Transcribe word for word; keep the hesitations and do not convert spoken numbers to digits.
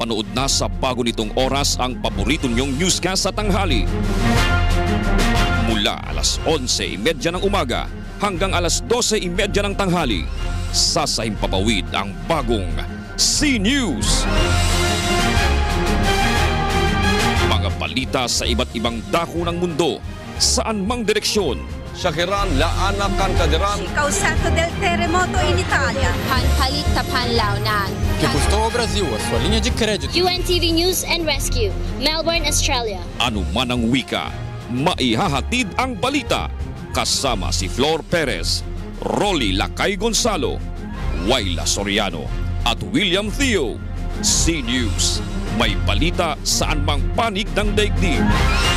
Mapapanood na sa bago nitong oras ang paborito niyong newscast sa tanghali. Mula alas onse trenta ng umaga hanggang alas dose trenta ng tanghali, sasahimpapawid ang bagong C-News. Mga balita sa iba't ibang dako ng mundo, saan mang direksyon. Shakiran Laana Cancadiran. Causato del terremoto in Italia. Panpalit Tapanlaunan. Que custou ao Brasil a sua linha de crédito. U N T V News and Rescue, Melbourne, Australia. Ano man ang wika, maihahatid ang balita. Kasama si Flor Perez, Rolly Lakay Gonzalo, Wayla Soriano at William Theo. C-News, may balita saan mang panig ng daigdig.